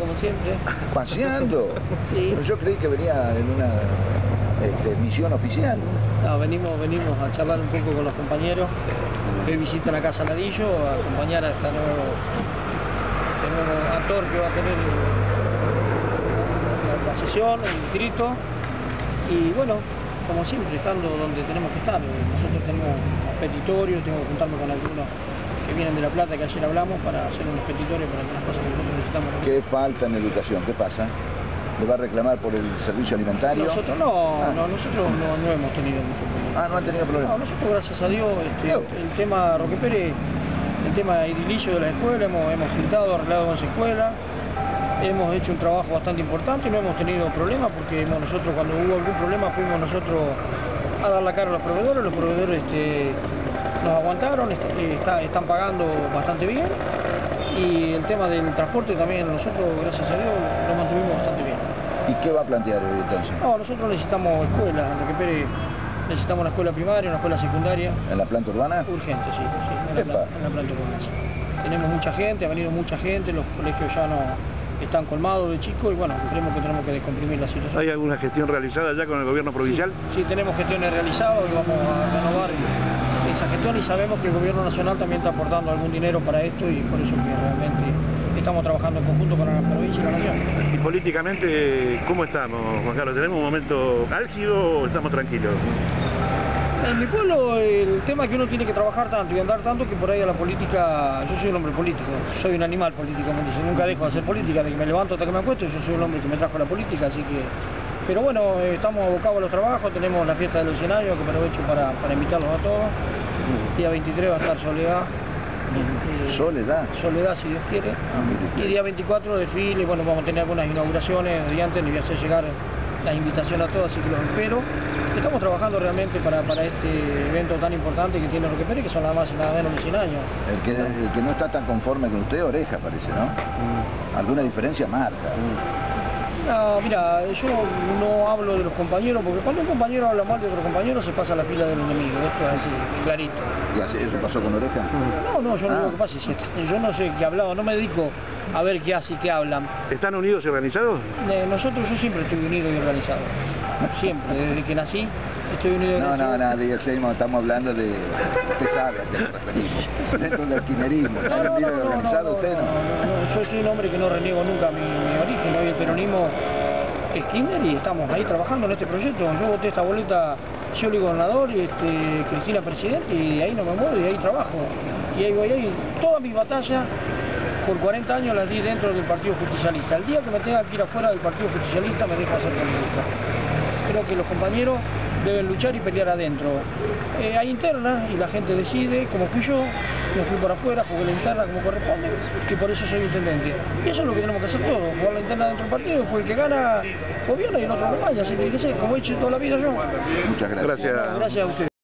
como siempre. ¿Paseando? Sí. Pero yo creí que venía en una misión oficial. No, venimos a charlar un poco con los compañeros que visitan la Casa Ladillo, a acompañar a este nuevo actor que va a tener la sesión, el distrito. Y bueno, como siempre, estando donde tenemos que estar. Nosotros tenemos un petitorio, tengo que juntarme con algunos que vienen de La Plata, que ayer hablamos, para hacer unos petitorios para algunas cosas que nosotros necesitamos. ¿Qué falta en educación? ¿Qué pasa? ¿Le va a reclamar por el servicio alimentario? Nosotros nosotros no hemos tenido mucho problema. ¿No han tenido problemas? No, nosotros gracias a Dios, el tema Roque Pérez, el tema edilicio de la escuela, hemos pintado, arreglado 11 escuelas, hemos hecho un trabajo bastante importante y no hemos tenido problemas porque nosotros cuando hubo algún problema fuimos nosotros a dar la cara a los proveedores nos aguantaron, están pagando bastante bien. Y el tema del transporte también nosotros, gracias a Dios, lo mantuvimos bastante bien. ¿Y qué va a plantear entonces? No, nosotros necesitamos escuelas, Roque Pérez, necesitamos una escuela primaria, una escuela secundaria. ¿En la planta urbana? Urgente, sí, en la planta urbana. Sí. Tenemos mucha gente, ha venido mucha gente, los colegios ya no están colmados de chicos y bueno, creemos que tenemos que descomprimir la situación. ¿Hay alguna gestión realizada ya con el gobierno provincial? Sí, tenemos gestiones realizadas y vamos a renovar esa gestión y sabemos que el gobierno nacional también está aportando algún dinero para esto y por eso que realmente estamos trabajando en conjunto con la provincia y la nación. ¿Y políticamente cómo estamos, Juan Carlos? ¿Tenemos un momento álgido o estamos tranquilos? En mi pueblo el tema es que uno tiene que trabajar tanto y andar tanto que por ahí a la política, yo soy un hombre político, soy un animal políticamente, yo nunca dejo de hacer política, de que me levanto hasta que me acuesto, yo soy el hombre que me trajo a la política, así que... Pero bueno, estamos abocados a los trabajos, tenemos la fiesta de los 100 años que aprovecho para invitarlos a todos. Día 23 va a estar Soledad. ¿Soledad? Soledad, si Dios quiere. Y día 24 desfile, bueno, vamos a tener algunas inauguraciones, y antes les voy a hacer llegar la invitación a todos, así que los espero. Estamos trabajando realmente para este evento tan importante que tiene Roque Pérez, que son nada más y nada menos de 100 años. El que no está tan conforme con usted, Oreja, parece, ¿no? ¿Alguna diferencia marca? No, mira, yo no hablo de los compañeros, porque cuando un compañero habla mal de otro compañero se pasa a la fila del enemigo, esto es así, clarito. ¿Y así, eso pasó con Oreja? No, yo no digo que pase, yo no sé qué hablaba, no me dedico a ver qué hace y qué hablan. ¿Están unidos y organizados? Nosotros, yo siempre estoy unido y organizado, siempre, desde que nací estoy unido y organizado. No, estamos hablando de, usted sabe a qué nos referimos, dentro del kirchnerismo, ¿está unido y organizado usted? No, yo soy un hombre que no reniego nunca mi origen, hoy el peronismo es Kirchner y estamos ahí trabajando en este proyecto. Yo voté esta boleta, Scioli gobernador y Cristina presidente, y ahí no me muevo y ahí trabajo. Y ahí voy, todas mis batallas por 40 años las di dentro del Partido Justicialista. El día que me tenga que ir afuera del Partido Justicialista me dejo hacer política. Creo que los compañeros deben luchar y pelear adentro. Hay internas y la gente decide, como fui yo, me fui por afuera, jugué la interna como corresponde, que por eso soy intendente. Y eso es lo que tenemos que hacer todos, jugar la interna dentro del partido, después el que gana gobierna y el otro no vaya, así que como he hecho toda la vida yo. Muchas gracias. Gracias. Gracias a ustedes.